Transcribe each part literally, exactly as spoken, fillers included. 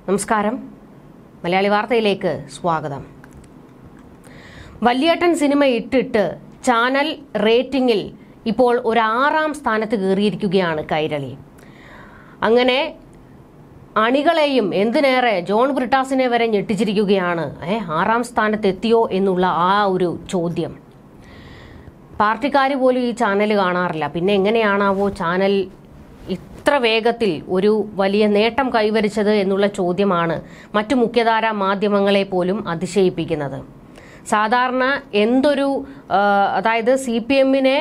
നമസ്കാരം. മലയാളി വാർത്തയിലേക്ക് സ്വാഗതം. വല്യേട്ടൻ സിനിമ ഇട്ടിട്ട് ചാനൽ റേറ്റിംഗിൽ ഇപ്പോൾ ഒരു ആറാം സ്ഥാനത്ത് കയറിയിരിക്കുകയാണ് കൈരളി. അങ്ങനെ അണികളെയും എന്തിനേറെ ജോൺ ബ്രിട്ടാസിനെ വരെ ഞെട്ടിച്ചിരിക്കുകയാണ്. ഏ ആറാം സ്ഥാനത്ത് എത്തിയോ എന്നുള്ള ആ ഒരു ചോദ്യം. പാർട്ടിക്കാർ പോലും ഈ ചാനൽ കാണാറില്ല. പിന്നെ എങ്ങനെയാണാവോ ചാനൽ ഇത്ര വേഗത്തിൽ ഒരു വലിയ നേട്ടം കൈവരിച്ചത് എന്നുള്ള ചോദ്യമാണ് മറ്റു മുഖ്യധാരാ മാധ്യമങ്ങളെ പോലും അതിശയിപ്പിക്കുന്നത്. സാധാരണ എന്തൊരു അതായത് സി പി എമ്മിനെ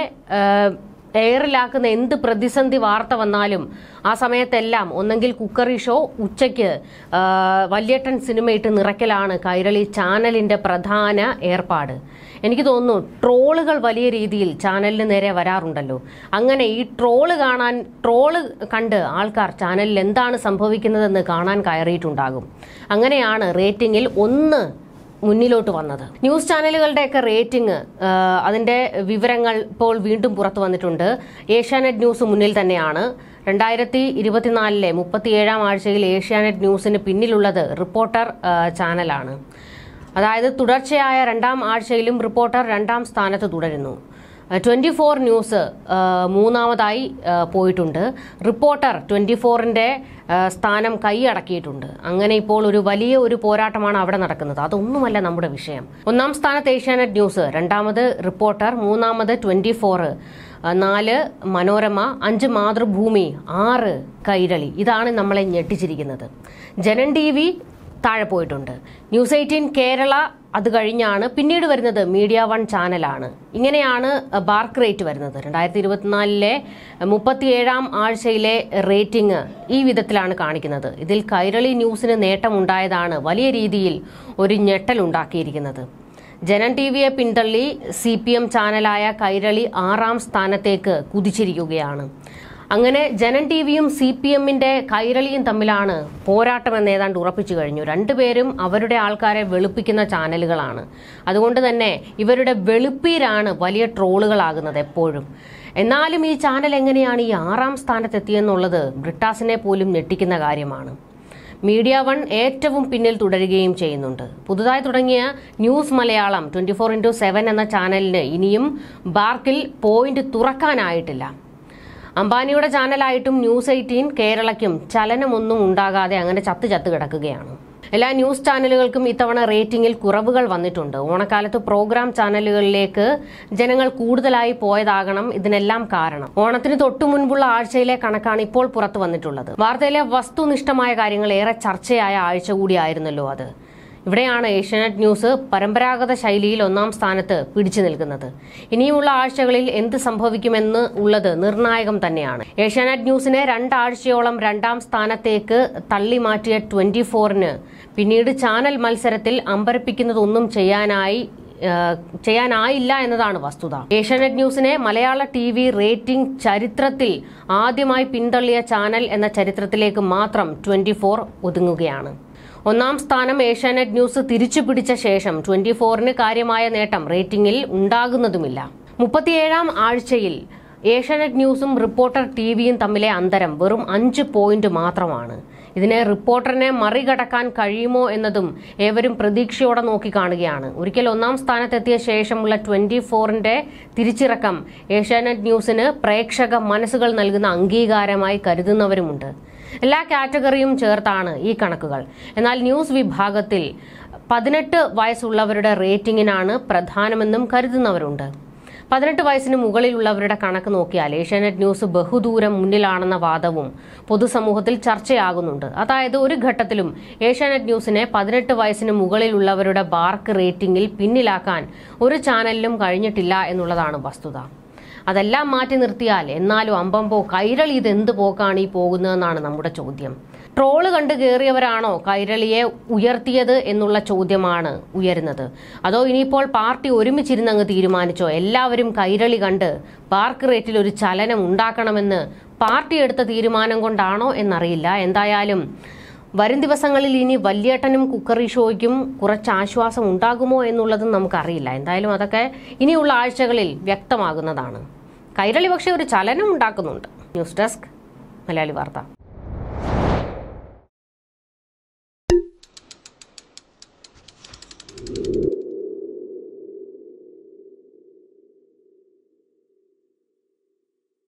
എയറിലാക്കുന്ന എന്ത് പ്രതിസന്ധി വാർത്ത വന്നാലും ആ സമയത്തെല്ലാം ഒന്നെങ്കിൽ കുക്കറി ഷോ, ഉച്ചയ്ക്ക് വല്യേട്ടൻ സിനിമയിട്ട് നിറയ്ക്കലാണ് കൈരളി ചാനലിന്റെ പ്രധാന ഏർപ്പാട്. എനിക്ക് തോന്നുന്നു ട്രോളുകൾ വലിയ രീതിയിൽ ചാനലിന് നേരെ വരാറുണ്ടല്ലോ. അങ്ങനെ ഈ ട്രോള് കാണാൻ ട്രോള് കണ്ട് ആൾക്കാർ ചാനലിൽ എന്താണ് സംഭവിക്കുന്നതെന്ന് കാണാൻ കയറിയിട്ടുണ്ടാകും. അങ്ങനെയാണ് റേറ്റിംഗിൽ ഒന്ന് മുന്നിലോട്ട് വന്നത്. ന്യൂസ് ചാനലുകളുടെയൊക്കെ റേറ്റിംഗ്, അതിന്റെ വിവരങ്ങൾ ഇപ്പോൾ വീണ്ടും പുറത്തു വന്നിട്ടുണ്ട്. ഏഷ്യാനെറ്റ് ന്യൂസ് മുന്നിൽ തന്നെയാണ്. രണ്ടായിരത്തി ഇരുപത്തിനാലിലെ മുപ്പത്തിയേഴാം ആഴ്ചയിൽ ഏഷ്യാനെറ്റ് ന്യൂസിന് പിന്നിലുള്ളത് റിപ്പോർട്ടർ ചാനലാണ്. അതായത് തുടർച്ചയായ രണ്ടാം ആഴ്ചയിലും റിപ്പോർട്ടർ രണ്ടാം സ്ഥാനത്ത് തുടരുന്നു. ട്വന്റി ഫോർ ന്യൂസ് മൂന്നാമതായി പോയിട്ടുണ്ട്. റിപ്പോർട്ടർ ട്വന്റി ഫോറിന്റെ സ്ഥാനം കൈയടക്കിയിട്ടുണ്ട്. അങ്ങനെ ഇപ്പോൾ ഒരു വലിയ ഒരു പോരാട്ടമാണ് അവിടെ നടക്കുന്നത്. അതൊന്നുമല്ല നമ്മുടെ വിഷയം. ഒന്നാം സ്ഥാനത്ത് ഏഷ്യാനെറ്റ് ന്യൂസ്, രണ്ടാമത് റിപ്പോർട്ടർ, മൂന്നാമത് ട്വന്റി ഫോർ, നാല് മനോരമ, അഞ്ച് മാതൃഭൂമി, ആറ് കൈരളി. ഇതാണ് നമ്മളെ ഞെട്ടിച്ചിരിക്കുന്നത്. ജനൻ ടി വി താഴെ പോയിട്ടുണ്ട്. ന്യൂസ് എയ്റ്റീൻ കേരള അത് കഴിഞ്ഞാണ്. പിന്നീട് വരുന്നത് മീഡിയ വൺ ചാനലാണ്. ഇങ്ങനെയാണ് ബാർക്ക് റേറ്റ് വരുന്നത്. രണ്ടായിരത്തി ഇരുപത്തിനാലിലെ മുപ്പത്തിയേഴാം ആഴ്ചയിലെ റേറ്റിംഗ് ഈ വിധത്തിലാണ് കാണിക്കുന്നത്. ഇതിൽ കൈരളി ന്യൂസിന് നേട്ടമുണ്ടായതാണ് വലിയ രീതിയിൽ ഒരു ഞെട്ടലുണ്ടാക്കിയിരിക്കുന്നത്. ജനൻ ടി വിയെ പിന്തള്ളി സി പി എം ചാനലായ കൈരളി ആറാം സ്ഥാനത്തേക്ക് കുതിച്ചിരിക്കുകയാണ്. അങ്ങനെ ജനൻ ടി വിയും സി പി എമ്മിന്റെ കൈരളിയും തമ്മിലാണ് പോരാട്ടമെന്ന് ഏതാണ്ട് ഉറപ്പിച്ചു കഴിഞ്ഞു. രണ്ടുപേരും അവരുടെ ആൾക്കാരെ വെളുപ്പിക്കുന്ന ചാനലുകളാണ്. അതുകൊണ്ട് തന്നെ ഇവരുടെ വെളുപ്പീരാണ് വലിയ ട്രോളുകളാകുന്നത് എപ്പോഴും. എന്നാലും ഈ ചാനൽ എങ്ങനെയാണ് ഈ ആറാം സ്ഥാനത്തെത്തിയെന്നുള്ളത് ബ്രിട്ടാസിനെ പോലും ഞെട്ടിക്കുന്ന കാര്യമാണ്. മീഡിയ വൺ ഏറ്റവും പിന്നിൽ തുടരുകയും ചെയ്യുന്നുണ്ട്. പുതുതായി തുടങ്ങിയ news Malayalam twenty four into seven എന്ന ചാനലിന് ഇനിയും ബാർക്കിൽ പോയിന്റ് തുറക്കാനായിട്ടില്ല. അംബാനിയുടെ ചാനലായിട്ടും ന്യൂസ് എയ്റ്റീൻ കേരളയ്ക്കും ചലനമൊന്നും ഉണ്ടാകാതെ അങ്ങനെ ചത്ത് ചത്ത് കിടക്കുകയാണ്. എല്ലാ ന്യൂസ് ചാനലുകൾക്കും ഇത്തവണ റേറ്റിംഗിൽ കുറവുകൾ വന്നിട്ടുണ്ട്. ഓണക്കാലത്ത് പ്രോഗ്രാം ചാനലുകളിലേക്ക് ജനങ്ങൾ കൂടുതലായി പോയതാകണം ഇതിനെല്ലാം കാരണം. ഓണത്തിന് തൊട്ടു മുൻപുള്ള ആഴ്ചയിലെ കണക്കാണ് ഇപ്പോൾ പുറത്തു വന്നിട്ടുള്ളത്. വാർത്തയിലെ വസ്തുനിഷ്ഠമായ കാര്യങ്ങൾ ഏറെ ചർച്ചയായ ആഴ്ച കൂടിയായിരുന്നല്ലോ അത്. ഇവിടെയാണ് ഏഷ്യാനെറ്റ് ന്യൂസ് പരമ്പരാഗത ശൈലിയിൽ ഒന്നാം സ്ഥാനത്ത് പിടിച്ചു നിൽക്കുന്നത്. ഇനിയുമുള്ള ആഴ്ചകളിൽ എന്ത് സംഭവിക്കുമെന്ന് ഉള്ളത് നിർണായകം തന്നെയാണ്. ഏഷ്യാനെറ്റ് ന്യൂസിനെ രണ്ടാഴ്ചയോളം രണ്ടാം സ്ഥാനത്തേക്ക് തള്ളി മാറ്റിയ ട്വന്റി ഫോറിന് പിന്നീട് ചാനൽ മത്സരത്തിൽ അമ്പരപ്പിക്കുന്നതൊന്നും ചെയ്യാനായി ചെയ്യാനായില്ല എന്നതാണ് വസ്തുത. ഏഷ്യാനെറ്റ് ന്യൂസിനെ മലയാള ടി വി റേറ്റിംഗ് ചരിത്രത്തിൽ ആദ്യമായി പിന്തള്ളിയ ചാനൽ എന്ന ചരിത്രത്തിലേക്ക് മാത്രം ട്വന്റി ഫോർ ഒതുങ്ങുകയാണ്. ഒന്നാം സ്ഥാനം ഏഷ്യാനെറ്റ് ന്യൂസ് തിരിച്ചു പിടിച്ച ശേഷം ട്വന്റി ഫോറിന് കാര്യമായ നേട്ടം റേറ്റിംഗിൽ ഉണ്ടാകുന്നതുമില്ല. മുപ്പത്തിയേഴാം ആഴ്ചയിൽ ഏഷ്യാനെറ്റ് ന്യൂസും റിപ്പോർട്ടർ ടി വിയും തമ്മിലെ അന്തരം വെറും അഞ്ച് പോയിന്റ് മാത്രമാണ്. ഇതിനെ റിപ്പോർട്ടറിനെ മറികടക്കാൻ കഴിയുമോ എന്നതും ഏവരും പ്രതീക്ഷയോടെ നോക്കിക്കാണുകയാണ്. ഒരിക്കൽ ഒന്നാം സ്ഥാനത്തെത്തിയ ശേഷമുള്ള ട്വന്റി ഫോറിന്റെ തിരിച്ചിറക്കം ഏഷ്യാനെറ്റ് ന്യൂസിന് പ്രേക്ഷക മനസ്സുകൾ നൽകുന്ന അംഗീകാരമായി കരുതുന്നവരുമുണ്ട്. എല്ലാ കാറ്റഗറിയും ചേർത്താണ് ഈ കണക്കുകൾ. എന്നാൽ ന്യൂസ് വിഭാഗത്തിൽ പതിനെട്ട് വയസ്സുള്ളവരുടെ റേറ്റിംഗിനാണ് പ്രധാനമെന്നും കരുതുന്നവരുണ്ട്. പതിനെട്ട് വയസ്സിന് മുകളിലുള്ളവരുടെ കണക്ക് നോക്കിയാൽ ഏഷ്യാനെറ്റ് ന്യൂസ് ബഹുദൂരം മുന്നിലാണെന്ന വാദവും പൊതുസമൂഹത്തിൽ ചർച്ചയാകുന്നുണ്ട്. അതായത് ഒരു ഘട്ടത്തിലും ഏഷ്യാനെറ്റ് ന്യൂസിനെ പതിനെട്ട് വയസ്സിന് മുകളിലുള്ളവരുടെ ബാർക്ക് റേറ്റിംഗിൽ പിന്നിലാക്കാൻ ഒരു ചാനലിലും കഴിഞ്ഞിട്ടില്ല എന്നുള്ളതാണ് വസ്തുത. അതെല്ലാം മാറ്റി നിർത്തിയാൽ എന്നാലും അമ്പമ്പോ കൈരളി ഇതെന്ത് പോക്കാണ് ഈ പോകുന്നതെന്നാണ് നമ്മുടെ ചോദ്യം. ട്രോള് കണ്ട് കയറിയവരാണോ കൈരളിയെ ഉയർത്തിയത് എന്നുള്ള ചോദ്യമാണ് ഉയരുന്നത്. അതോ ഇനിയിപ്പോൾ പാർട്ടി ഒരുമിച്ചിരുന്നങ്ങ് തീരുമാനിച്ചോ എല്ലാവരും കൈരളി കണ്ട് ബാർക്ക് റേറ്റിൽ ഒരു ചലനം ഉണ്ടാക്കണമെന്ന് പാർട്ടി എടുത്ത തീരുമാനം കൊണ്ടാണോ എന്നറിയില്ല. എന്തായാലും വരും ദിവസങ്ങളിൽ ഇനി വല്യേട്ടനും കുക്കറി ഷോയ്ക്കും കുറച്ച് ആശ്വാസം ഉണ്ടാകുമോ എന്നുള്ളതും നമുക്കറിയില്ല. എന്തായാലും അതൊക്കെ ഇനിയുള്ള ആഴ്ചകളിൽ വ്യക്തമാകുന്നതാണ്. കൈരളി പക്ഷേ ഒരു ചലനം ഉണ്ടാക്കുന്നുണ്ട്. ന്യൂസ് ഡെസ്ക് മലയാളി വാർത്ത.